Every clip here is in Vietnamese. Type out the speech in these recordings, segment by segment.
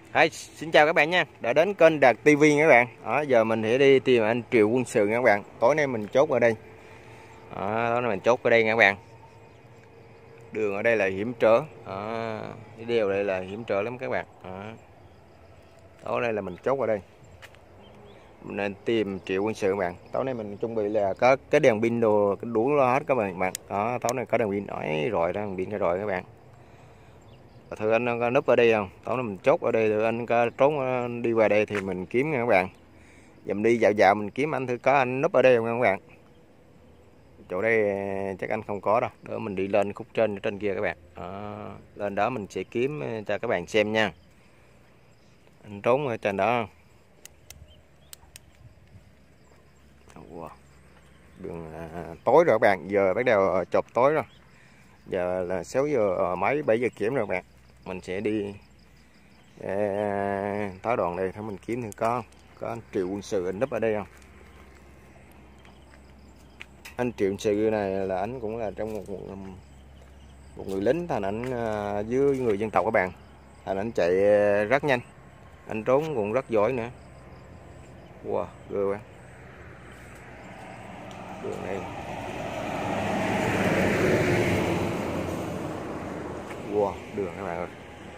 Xin chào các bạn nha, đã đến kênh Đạt TV nha các bạn. Giờ mình sẽ đi tìm anh Triệu Quân Sự nha các bạn. Tối nay mình chốt ở đây. Tối nay mình chốt ở đây nha các bạn. Đường ở đây là hiểm trở. Cái đèo đây là hiểm trở lắm các bạn. Tối nay là mình chốt ở đây. Mình nên tìm Triệu Quân Sự các bạn. Tối nay mình chuẩn bị là có cái đèn pin đồ đủ hết các bạn. Tối nay có đèn pin nói rồi đó, đèn pin cái rồi các bạn. Thưa anh có núp ở đây không? Tối nay mình chốt ở đây, thưa anh có trốn đi qua đây thì mình kiếm nha các bạn. Dùm đi dạo dạo mình kiếm anh thử có anh núp ở đây không các bạn. Chỗ đây chắc anh không có đâu. Đỡ mình đi lên khúc trên kia các bạn. Lên đó mình sẽ kiếm cho các bạn xem nha. Anh trốn ở trên đó. Wow. Đường tối rồi các bạn, giờ bắt đầu chộp tối rồi. Giờ là 6 giờ mấy 7 giờ kiếm rồi các bạn. Mình sẽ đi tới đoạn đây, thôi mình kiếm thử có anh Triệu Quân Sự anh núp ở đây không. Anh Triệu Quân Sự này là anh cũng là trong một người lính, thành anh với người dân tộc các bạn, thành anh chạy rất nhanh, anh trốn cũng rất giỏi nữa. Wow, ghê quá. Đường này wow, đường các bạn ơi,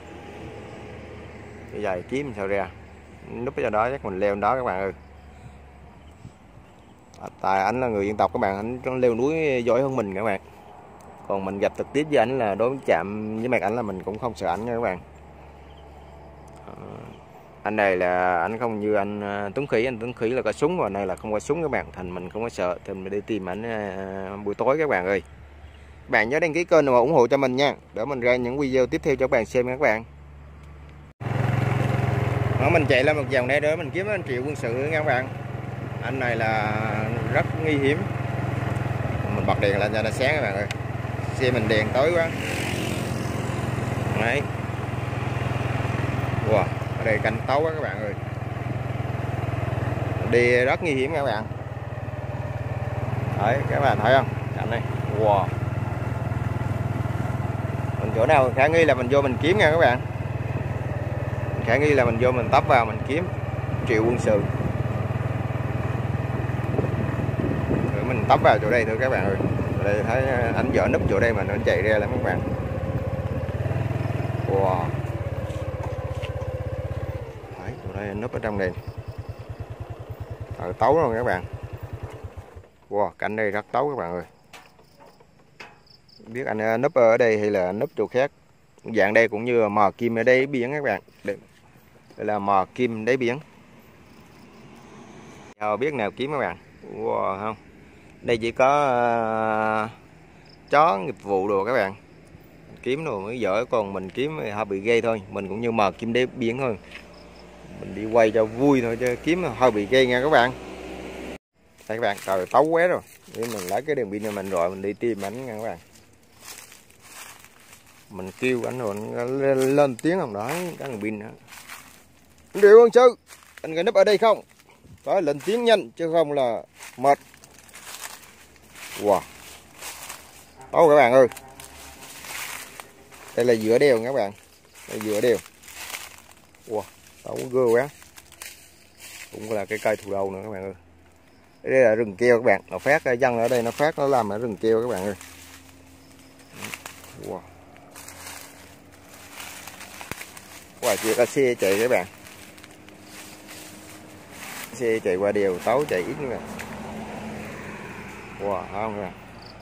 bây giờ kiếm sao ra núp ở đó, chắc mình leo đó các bạn ơi. Tại anh là người dân tộc các bạn, anh leo núi giỏi hơn mình các bạn. Còn mình gặp trực tiếp với ảnh là đối chạm với mặt ảnh là mình cũng không sợ ảnh nha các bạn. Anh này là anh không như anh Tuấn Khỉ, anh Tuấn Khỉ là có súng, và này là không có súng các bạn, thành mình không có sợ, thì mình đi tìm ảnh buổi tối các bạn ơi. Các bạn nhớ đăng ký kênh và ủng hộ cho mình nha, để mình ra những video tiếp theo cho các bạn xem nha các bạn. Mình chạy lên một vòng đây để mình kiếm anh Triệu Quân Sự nha các bạn. Anh này là rất nguy hiểm. Mình bật đèn lên cho nó sáng các bạn ơi, xe mình đèn tối quá. Đấy. Wow, ở đây canh tối quá các bạn ơi, đi rất nguy hiểm các bạn. Đấy, các bạn thấy không, cạnh này. Wow, mình chỗ nào khả nghi là mình vô mình kiếm nha các bạn. Khả nghi là mình vô mình tấp vào mình kiếm Triệu Quân Sự. Rồi mình tấp vào chỗ đây thôi các bạn ơi. Ở đây thấy anh vợ núp chỗ đây mà nó chạy ra lắm các bạn. Wow, đấy, chỗ đây anh núp ở trong đây. Tối rồi các bạn. Wow, cảnh đây rất tối các bạn ơi. Biết anh núp ở đây hay là núp chỗ khác. Dạng đây cũng như mò kim ở đây biển các bạn. Đây là mò kim đáy biển. Biết nào kiếm các bạn. Wow, không. Đây chỉ có chó nghiệp vụ đồ các bạn. Kiếm đồ mới giỏi, còn mình kiếm hơi bị gây thôi. Mình cũng như mò kim đáy biển thôi. Mình đi quay cho vui thôi chứ kiếm hơi bị gây nha các bạn. Đây các bạn, trời tối quá rồi. Nên mình lấy cái đèn pin này mình rồi mình đi tìm ảnh nha các bạn. Mình kêu ảnh rồi anh lên tiếng không đó, cái đèn pin nữa. Anh Triệu Quân Sự, anh có núp ở đây không? Có lên tiếng nhanh chứ không là mệt. Wow, tối các bạn ơi. Đây là giữa đèo các bạn, đây giữa đèo. Wow, tối ghê quá. Cũng là cái cây thủ đầu nữa các bạn ơi. Đây là rừng keo các bạn, nó phát dân ở đây nó phát, nó làm ở rừng keo các bạn ơi. Wow, ngoài kia có xe chạy các bạn, xe chạy qua đèo tối chạy ít nữa. Wow, không các bạn.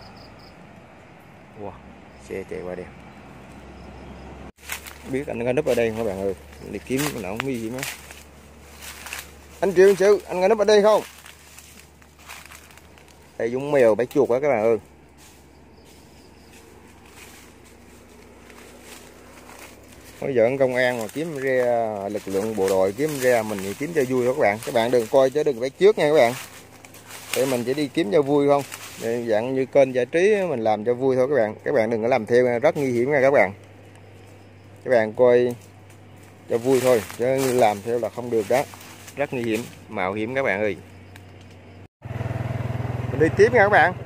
Wow, xe chạy qua đèo. Biết anh có núp ở đây không các bạn ơi, mình đi kiếm nó không nguy hiểm á. Anh Triệu Quân Sự, anh có núp ở đây không? Đây giống mèo bẫy chuột á các bạn ơi. Bây giờ công an mà kiếm ra, lực lượng bộ đội kiếm ra, mình thì kiếm cho vui thôi các bạn. Các bạn đừng coi chứ đừng bắt trước nha các bạn. Để mình chỉ đi kiếm cho vui không. Để dạng như kênh giải trí mình làm cho vui thôi các bạn. Các bạn đừng có làm theo, rất nguy hiểm nha các bạn. Các bạn coi cho vui thôi, chứ làm theo là không được đó. Rất nguy hiểm, mạo hiểm các bạn ơi. Mình đi tiếp nha các bạn.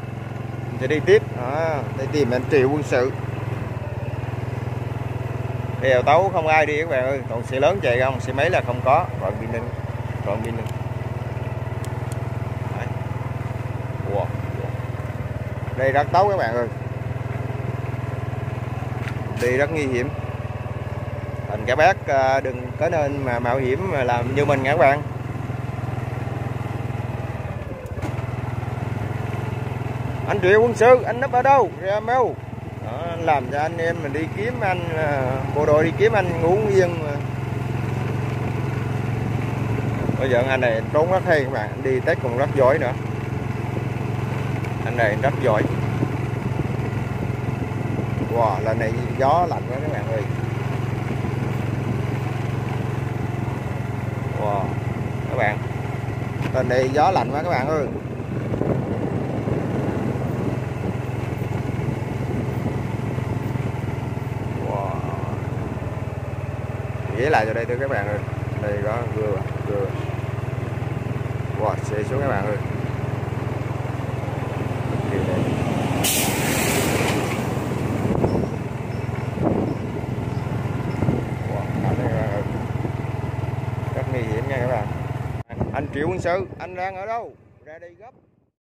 Mình sẽ đi tiếp. Đi tìm anh Triệu Quân Sự. Đèo Tấu không ai đi các bạn ơi, còn xe lớn chạy không, xe máy là không có, còn pin wow. Đây rất Tấu các bạn ơi, đi rất nguy hiểm, thành các bác đừng có nên mà mạo hiểm mà làm như mình các bạn. Anh Triệu Quân Sự, anh nấp ở đâu ra mau đó, làm cho anh em mình đi kiếm anh, bộ đội đi kiếm anh ngủ yên mà. Bây giờ anh này trốn rất hay các bạn, đi test còn rất giỏi nữa, anh này rất giỏi. Wow, lần này gió lạnh quá các bạn ơi. Wow, các bạn, lần này gió lạnh quá các bạn ơi. Wow, ghé lại cho đây thưa các bạn ơi, đây có vừa. Wow, xe xuống các bạn ơi. Rất nguy hiểm nha các bạn. Anh Triệu Quân Sự, anh đang ở đâu? Ra đây gấp.